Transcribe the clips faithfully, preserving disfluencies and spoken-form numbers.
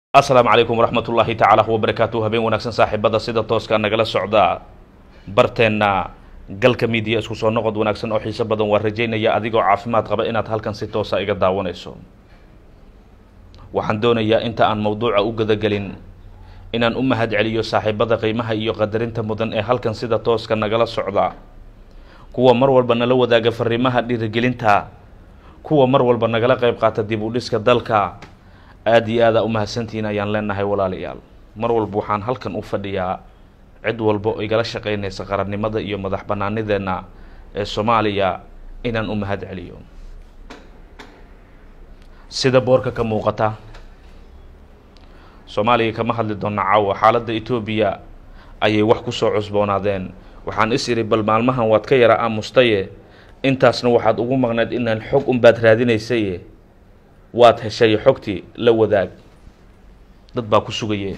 السلام عليكم ورحمة الله تعالى وبركاته. هبين ونكسن صاحب بدا سيدة توسكا نقل السعوداء برتنا قل كميديا اسكو سو نقد ونكسن او حيسا بدن ورجينا يا اديغو عافيماد قبا اناد halkan si toos ah iga daawanayso. waxaan doonayaa inta aan mawduuca u gada galin inaan u mahad celiyo saaxiibada qiimaha iyo qadarinta mudan ee halkan sida tooska nagala socda, kuwa mar walba nala wadaaga fariimaha dhiirigelinta, kuwa mar walba nagala qayb qaata dib u dhiska dalka. aad iyo aad u mahadsantiin ayaan leenahay walaalayaal. mar walba waxaan halkan u fadhiyaa cid walba oo igala shaqeynaysa qarannimada iyo madax banaanideena ee Soomaaliya inaan u mahad celiyo. sida boorka ka muuqata, Soomaaliya kama hadli doona caawa, xaaladda Itoobiya ayay wax ku soo cusboonaadeen. waxaan is iri bal maalmahan waad ka yara aamustaye, intaasna waxaad ugu maqnayd inaan xog un baad raadinaysay, waad heshay xogtii la wadaag, dad baa ku sugayeen.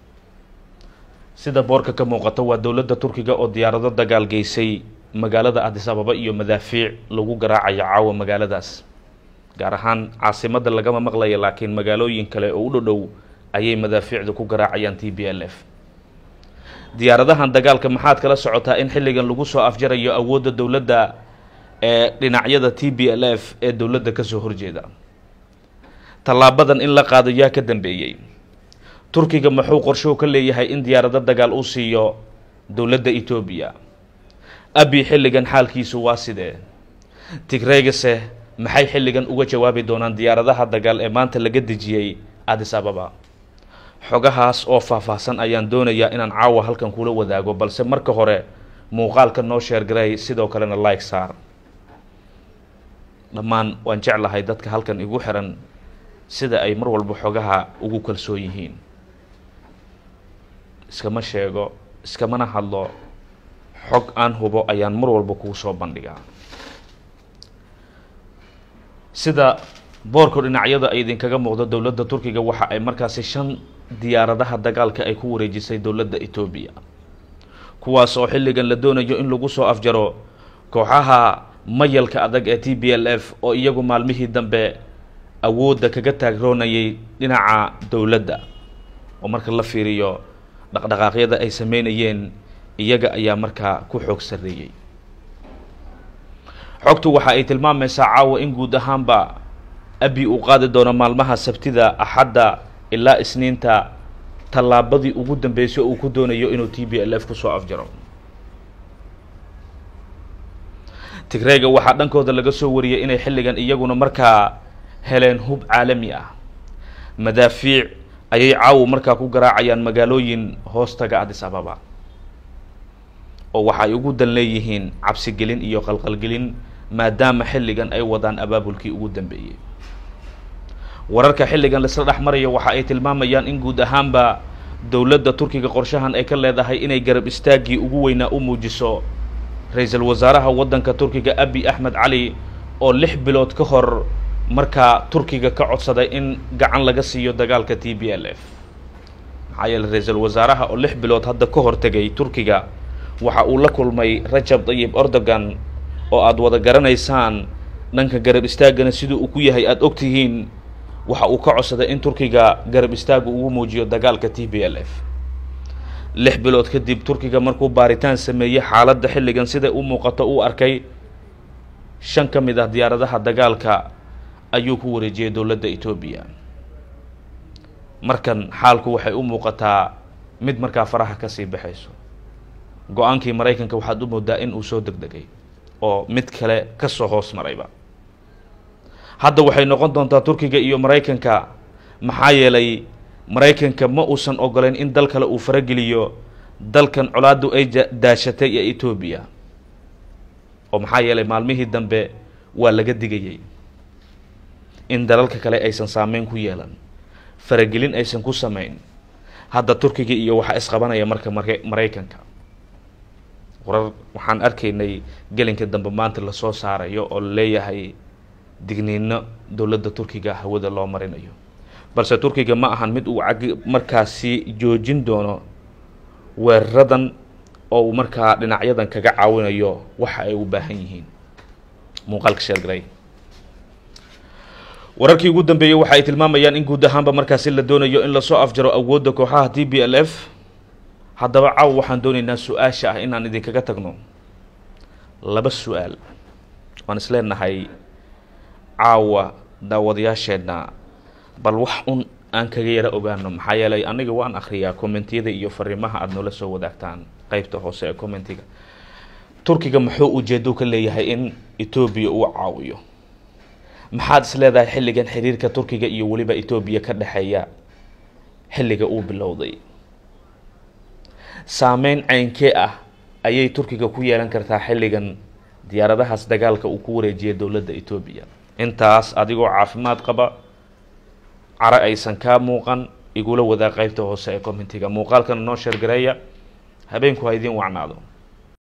sida boorka ka muuqata waa dowladda Turkiga oo diyaarado dagaal geysay magaalada Addis Ababa iyo madaafiic lagu garaacayo caawa magaaladaas, gaar ahaan caasimadda lagama maqlayo, laakiin magaalooyin kale oo u dhow ayay madaafiicdu ku garaacayaan T P L F. diyaaradahan dagaalka maxaad kala socotaa in xilligan lagu soo afjarayo awoodda dowladda ee dhinacyada T P L F ee dowladda ka soo horjeeda? tallaabadan in la qaado yaa ka dambeeyay? Turkiga muxuu qorsho ka leeyahay in diyaarado dagaal uu siiyo dowladda Itoobiya? Abiy xilligan xaalkiisu waa sidee? Tigreegase maxay xilligan uga jawaabi doonaan diyaaradaha dagaal ee maanta laga dejiyay Addis Ababa? xogahaas oo faahfaahsan ayaan doonayaa inaan caawa halkan kula wadaago, balse marka hore muuqaalka noo share garay, sidoo kalena like saar. dhammaan waan jeclahay dadka halkan igu xiran sida ay mar walba xogaha ugu kalsoon yihiin. iskama sheego, iskamana hadlo, xog aan hubo ayaan mar walba kugu soo bandhigaa. sida boorka dhinacyada ay idinkaga muuqdo, dowladda Turkiga waxa ay markaasi shan diyaaradaha dagaalka ay ku wareejisay dowladda Itoobiya, kuwaas oo xilligan la doonayo in lagu soo afjaro kooxaha mayalka adag ee T P L F oo iyagu maalmihii dambe awoodda kaga taagroonayay dhinaca dowladda, oo marka la fiiriyo dhaqdhaqaaqyada ay sameynayeen iyaga ayaa markaa ku xoog sareeyay. xogtu waxa ay tilmaamaysaa caawa in guud ahaanba Abiy uu qaadi doono maalmaha Sabtida, Axadda ilaa Isniinta tallaabadii ugu dambeysay uu ku doonayo inuu T P L F ku soo afjaro. Tigreega waxaa dhankooda laga soo wariyay inay xilligan iyaguna markaa heleen hub caalami ah. madaafiic ayay caawa markaa ku garaacayaan magaalooyin hoostaga Addis Ababa, oo waxay ugu dan leeyihiin cabsi gelin iyo qalqalgelin, maadaama xilligan ay wadaan abaabulkii ugu dambeeyay. wararka xilligan la isla dhex marayo waxa ay tilmaamayaan in guud ahaanba dowladda Turkiga qorshahan ay ka leedahay inay garab istaagii ugu weynaa u muujiso ra'iisul wasaaraha waddanka Turkiga Abiy Ahmed Cali, oo lix bilood ka hor markaa Turkiga ka codsaday in gacan laga siiyo dagaalka T P L F. maxaa yeelay ra'iisul wasaaraha oo lix bilood hadda ka hor tegay Turkiga waxa uu la kulmay Rajab Tayyip Erdogan, oo aad wada garanaysaan dhanka garab istaagana siduu uu ku yahay aad ogtihiin. waxa uu ka codsaday in Turkiga garab istaagu ugu muujiyo dagaalka T P L F. lix bilood kadib Turkiga markuu baaritaan sameeyay xaaladda xilligan sida uu muuqato, uu arkay shan ka mid ah diyaaradaha dagaalka ayuu ku wareejiyay dowladda Itoobiya. markan xaalku waxay u muuqataa mid markaa faraha ka sii baxayso. go-aankii Mareykanka waxaad u moodaa in uu soo degdegay oo mid kale ka soo hoos marayba. hadda waxay noqon doontaa Turkiga iyo Mareykanka, maxaa yeelay Mareykanka ma uusan ogoleyn in dal kale uu farageliyo dalkan colaadu ay daashatay ee Itoobiya, oo maxaa yeelay maalmihii dambe waa laga digayay in dalalka kale aysan saameyn ku yeelan, faragelin aysan ku sameyn. hadda Turkiga iyo waxa isqabanaya marka Mareykanka. warar waxaan arkaynay gelinka dambe maanta la soo saarayo oo leeyahay digniino dowladda Turkiga hawada loo marinayo, balse Turkiga ma ahan mid uu markaasi joojin doono weeraradan oo uu markaa dhinacyadan kaga caawinayo waxa ay u baahan yihiin. muuqaalka share garay. wararkii ugu dambeeyay waxa ay tilmaamayaan in guud ahaanba markaasi la doonayo in la soo afjaro awoodda kooxaha T P L F haddaba caaw waxaan doonaynaa su-aasha ah inaan idinkaga tagno laba su-aal waan isleenahay caawa daawadayaasheena bal wax un aan kaga yara ogaano maxaa yeelay aniga waan akhriyaa commentiyada iyo fariimaha aad noola soo wadaagtaan qaybta hoose ee commentiga turkiga muxuu ujeedo ka leeyahay in Ethiopia uu caawiyo maxaad isleedahay xilligan xiriirka turkiga iyo waliba Ethiopia ka dhaxeeya xilliga uu bilowday saameyn caynkee ah ayay turkiga ku yeelan kartaa xilligan diyaaradahaas dagaalka uu ku wareejiyay dawladda Ethiopia intaas adigoo caafimaad qaba cara aysan ka muuqan igula wada qaybta hoose ee commentiga muuqaalkan noo share gareeya habeenku ha idin wacnaado